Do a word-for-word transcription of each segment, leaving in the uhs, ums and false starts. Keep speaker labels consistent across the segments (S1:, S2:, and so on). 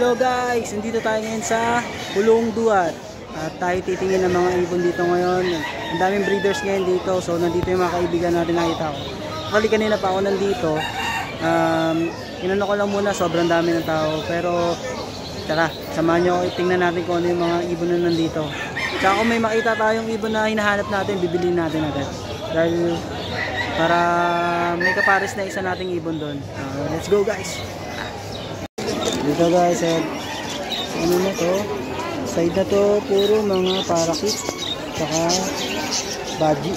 S1: Hello guys, nandito tayo ngayon sa Pulong Duat. At tayo titingin ng mga ibon dito ngayon. Ang daming breeders ngayon dito. So nandito yung mga kaibigan natin, nakita ko. Actually kanina pa ako nandito. Um, inano ko lang muna, sobrang dami ng tao. Pero tara, samahan nyo ako, tingnan natin kung ano yung mga ibon na nandito. Tsaka kung may makita tayong ibon na hinahanap natin, bibiliin natin agad. Dahil para may kapares na isa nating ibon doon. Uh, let's go guys! Dito guys, eh, ano na to? Side na to, puro mga parakit saka baji.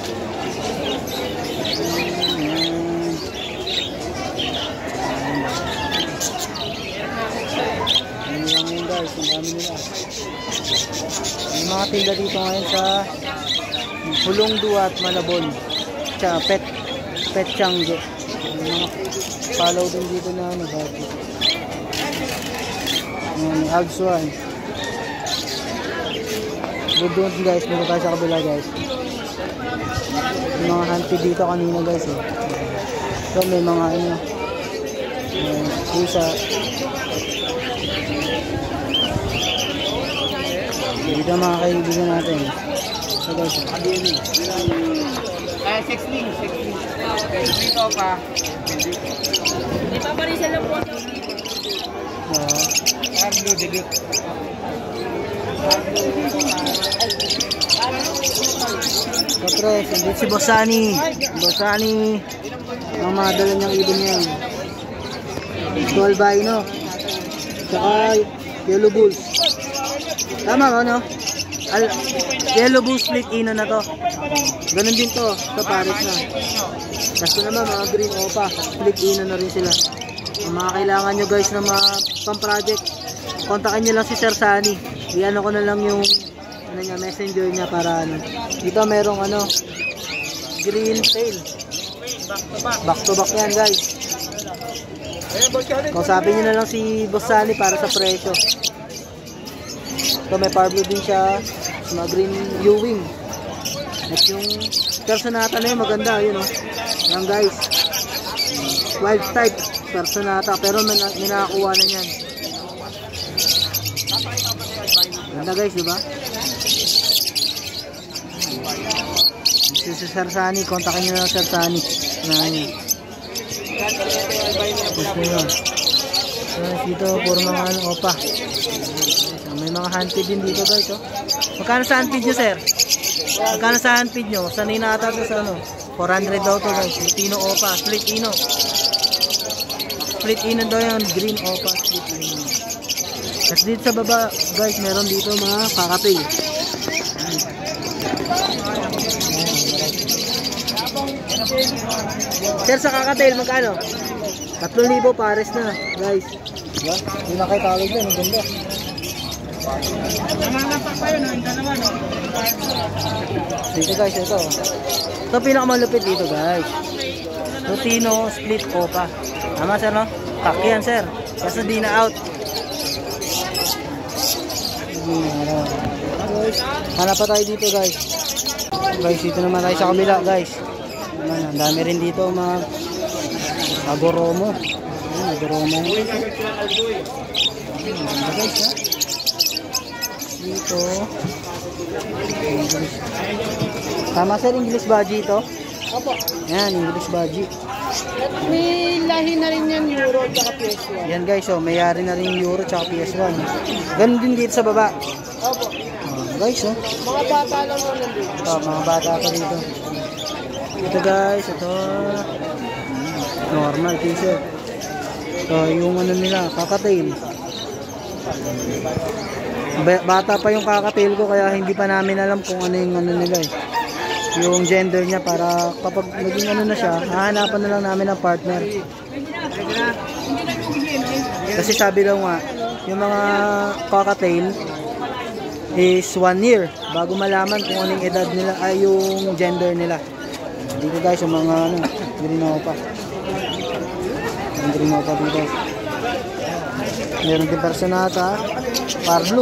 S1: Ano lang yun guys, ang dami nila. May mga tinda dito ngayon sa Pulong Duat, Malabon. Tsaka pet, pet Changi. May mga follow din dito na ano, baji. Um, Alps one. Good doon guys, meron tayo sa kabila guys. May mga hunted dito kanina guys eh. So may mga ano, may pusa. Dito mga kaibigan natin. So guys,
S2: eh, six ling, six ling. Dito pa. Ipaparisa lang po ako.
S1: Oo.
S2: Pablo Degit.
S1: Kapres, andito si Bossani. Bossani. Ang mga dala niyang ibon niya. Tall Albino. Tsaka Yellow Bulls. Tama ba no? Al Yellow Bulls split ino na to. Ganun din to. Ito pares na. Tapos naman mga green opa. Split ino na rin sila. Ang mga kailangan nyo guys na mga pang-project, kontakin nyo lang si Sir Sunny. I-ano ko na lang yung ano niya, messenger niya para ano. Dito merong ano, green tail. Back to back yan guys. Kausapin nyo na lang si Boss Sunny para sa presyo. Ito may Pablo din siya, mga green Ewing. At yung personata na yun, maganda yun o. Yan guys, wild type personata, pero may, may nakakuha na yan. Ganda guys, diba? Si Sir Sunny, kontakin nyo na Sir Sunny. Na yun. Gusto nyo. So, dito, puro mga ano, opa. So, may mga handfeed din dito guys, oh. Magkano sa handfeed nyo, sir? Magkano sa handfeed nyo? Sanay na ata ito sa ano? four hundred daw to guys. Lutino opa, split ino. Split ino daw yan, green opa, split ino. Tapos dito sa baba guys, meron dito mga kakapil. Sir, sa kakatail magkano? tatlong libo pares na guys. Diba? Hindi na kayo tawag dyan, ang ganda.
S2: Nangangapak pa yun, hindi naman.
S1: Dito guys, ito. Ito pinakamalupit dito guys. Lutino, split opa. Tama sir no? Kaki yan sir. Kasi di na out. Hanap pa tayo dito guys. Guys, dito naman tayo sa kabila guys. Ang dami rin dito mga agoromo. Agoromo. Guys ha. Dito. Tama sir, English Baji ito?
S2: Opo.
S1: Yan, English Baji.
S2: May lahi na rin yan, Euro at P S one.
S1: Yan guys, oh, mayari na rin Euro at P S one. Ganun din dito sa baba.
S2: Opo.
S1: Oh, guys, oh.
S2: Mga bata lang mo nandito.
S1: Ito, mga bata pa dito. Ito guys, ito. Normal t-shirt. Ito, yung ano nila, kakatail. Bata pa yung kakatail ko kaya hindi pa namin alam kung ano yung ano nila eh. Yung gender niya para kapag naging ano na siya, hahanapan na lang namin ng partner. Kasi sabi daw nga, yung mga cockatail is one year bago malaman kung anong edad nila ay yung gender nila. Dito guys, yung mga ano, green opa. Yung green opa dito. Meron din personata, Pablo.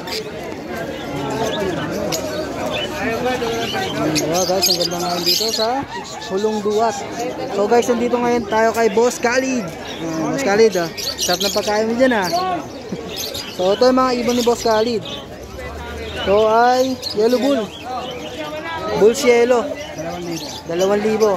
S1: Ayan guys, ang ganda ngayon dito sa Pulong Duat. So guys, nandito ngayon tayo kay Boss Khalid. Uh, Boss Khalid, ah. Sarap ng pagkain mo dyan, ah. So, ito yung mga ibon ni Boss Khalid. Ito ay yellow bull. Bulls yellow. Dalawang libo.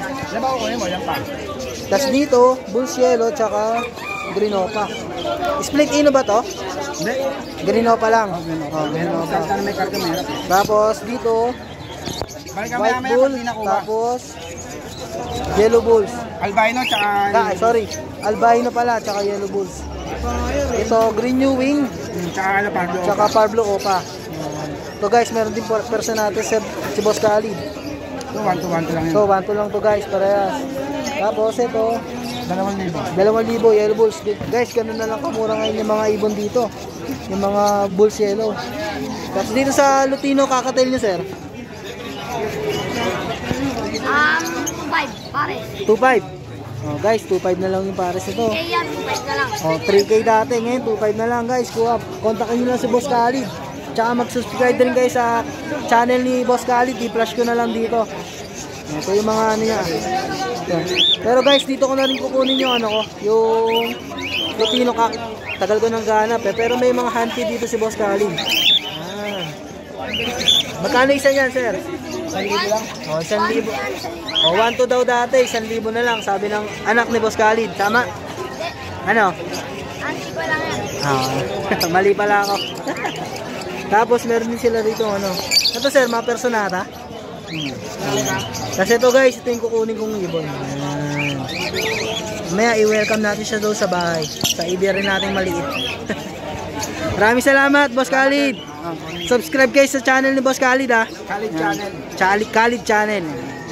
S1: Tapos dito, bulls yellow, tsaka green opa. Split ino ba to? Green opa lang. Oh, green opa. Tapos dito, white bull, tapos yellow bulls.
S3: Albino tsaka...
S1: Ah, sorry. Albino pala, tsaka yellow bulls. Ito, green new wing,
S3: Tsaka ano pa?
S1: tsaka Pablo Opa. So guys, meron din po person natin si, si Boss Khalid.
S3: So, one to one to lang yun.
S1: So, one to lang to guys, parehas. Tapos ito,
S3: Dalawang libo.
S1: dalawang libo, yellow bulls. Guys, ganun na lang kamura ngayon yung mga ibon dito. Yung mga bulls yellow. Tapos dito sa Lutino, kakatail nyo sir?
S4: Um, five, pares.
S1: two five. Oh, guys, two five na lang yung pares nito.
S4: Eh yan, five na lang.
S1: Oh, three K dati, ngayon two five na lang guys. Kuha, kontakin nyo lang si Boss Khalid. Tsaka mag-subscribe din guys sa channel ni Boss Khalid. I-flash ko na lang dito. Ito yung mga ano niya. Ito. Pero guys, dito ko na rin kukunin yung ano ko, yung Lutino ka. Tagal ko nang ganap eh. Pero may mga hunty dito si Boss Khalid. Ah. Magkano isa yan, sir?
S3: Isang libo lang.
S1: Oh, isang libo. Oh, one to daw dati, isang libo na lang. Sabi ng anak ni Boss Khalid. Tama? Ano?
S4: Anti ko lang yan.
S1: Ah, mali pala ako. Tapos meron din sila rito ano. Ito sir, mga personata. Hmm. Kasi ito guys, ito yung kukunin kong ibon. Ayan. Maya i-welcome natin siya doon sa bahay. Sa ibig rin natin maliit. Maraming salamat, Boss Khalid. Subscribe kayo sa channel ni Boss Khalid ha.
S3: Khalid channel.
S1: Khalid, Khalid channel.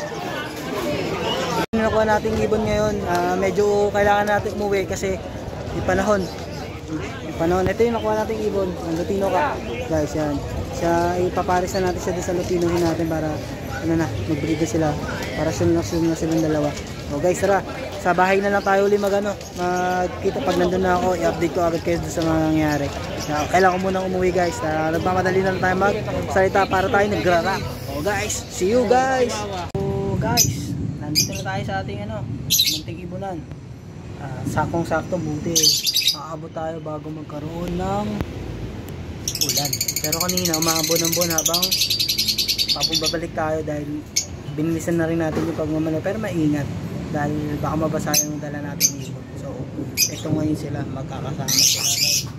S1: Nakuha natin ibon ngayon. Uh, medyo kailangan natin umuwi kasi may panahon. May panahon. Ito yung nakuha natin ibon. Ang Lutino ka. Guys, yan. Siya, ipaparis na natin siya doon sa Lutinohin natin para ano na, mag-breed na sila. Para sunod na silang dalawa. O guys, tara. Sa bahay na lang tayo ulit mag ano, magkita pag nandun na ako, i-update ko agad kayo sa mga nangyari. Na, kailangan ko munang umuwi guys. Na, nagmamadali na lang tayo magsalita para tayo nagra-rap. O guys, see you guys. So guys, nandito na tayo sa ating ano, munting ibunan. Uh, sakong-sakto, buti. Aabot tayo bago magkaroon ng ulan. Pero kanina, umaabot ng buwan habang papumbabalik tayo dahil binilisan na rin natin yung pagmamala. Pero maingat. Dahil baka mabasa yung dala natin ibon. So, ito ngayon sila magkakasama sila.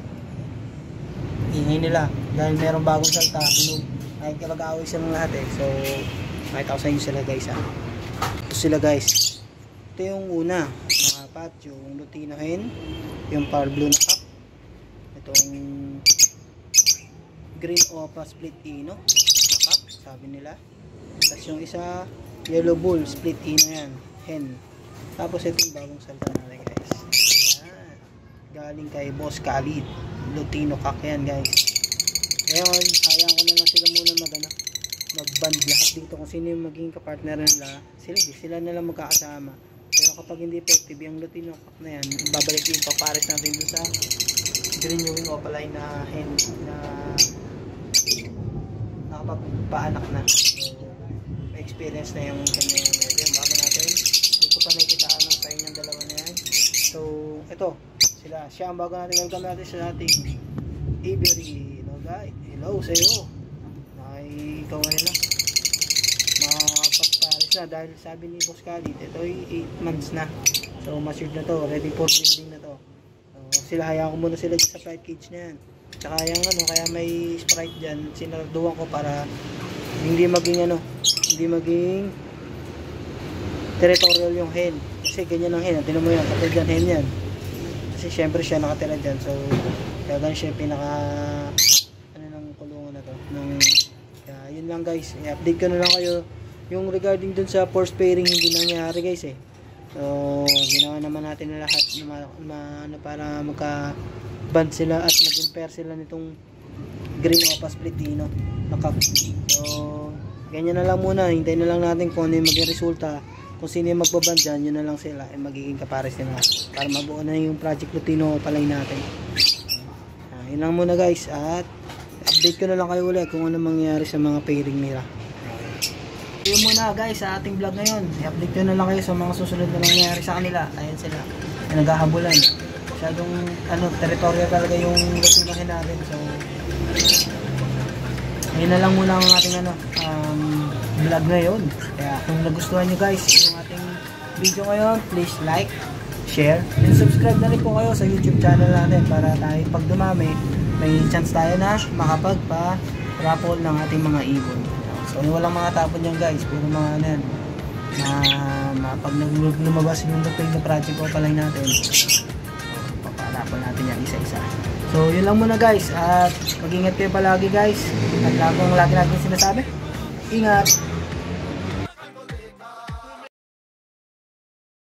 S1: Ingay nila dahil merong bagong salta. Ay mag-aaway silang lahat eh. So, makita ko sa inyo sila guys ha. Ito sila guys. Ito yung una. Mga apat, yung Lutino hen, yung Power Blue na cup, itong Green Opa Split Ino na cup, sabi nila. Tapos yung isa, Yellow Bull Split Ino yan. Hen. Tapos ito yung bagong salta natin guys. Ayan. Galing kay Boss Khalid. Lutino kak yan guys. Ngayon, hayaan ko na lang sila muna mag, ano, mag-band lahat dito. Kung sino yung magiging kapartner nila, sila, sila na lang magkakasama. Pero kapag hindi effective, yung Lutino kak na yan, babalik yung papares natin doon sa Green New Wing Opaline na hen na nakapagpaanak na. So, may experience na yung kanya yung bago natin. Dito pa nakikitaan ng sa inyong dalawa na yan. So, ito, sila. Siya ang bago natin. Welcome natin sa ating Avery. Hello guys. Hello sa iyo. Ay, ikaw na nila. Makapagpares na dahil sabi ni Boss Khalid, ito ay eight months na. So, matured na to. Ready for breeding na to. So, sila, hayaan ko muna sila sa pride cage na yan. Tsaka yung ano, kaya may sprite dyan. Sinarduan ko para hindi maging ano, hindi maging territorial yung hen. Kasi ganyan ang hen. Tinan mo yan, kapag dyan hen yan. Kasi syempre siya nakatira dyan. So, kaya ganun siya yung pinaka ano ng kulungan na to. Nung, kaya yun lang guys. I-update ko na lang kayo yung regarding dun sa force pairing hindi nangyari guys eh. So, ginawa naman natin na lahat na, ma, ma, na para magka band sila at maging pair sila nitong Green Opa Split Ino na cup. So, ganyan na lang muna. Hintayin na lang natin kung ano yung maging resulta. Kung sino yung magbaband dyan, yun na lang sila. Ay magiging kapares nila. Para mabuo na yung Project Lutino Opaline natin. Ah, yun lang muna guys. At update ko na lang kayo ulit kung ano mangyayari sa mga pairing nila. yun muna guys sa ating vlog ngayon. I-update ko na lang kayo sa mga susunod na nangyayari sa kanila. Ayan sila, naghahabulan. Masyadong ano, teritoryo talaga yung lutulahin natin. So yun na lang muna ang ating ano, um, vlog ngayon. Kaya kung nagustuhan nyo guys yung ating video ngayon, please like, share, and subscribe na rin po kayo sa YouTube channel natin para tayo pag dumami, may chance tayo na makapagpa-raffle ng ating mga ibon. So walang mga tapon yan guys, puro mga ano yan, na, na pag lumabas yung page na project po palay natin, paparaffle natin yan isa-isa. So yun lang muna guys, at mag-ingat kayo palagi guys, at lang kung lagi natin sinasabi, ingat!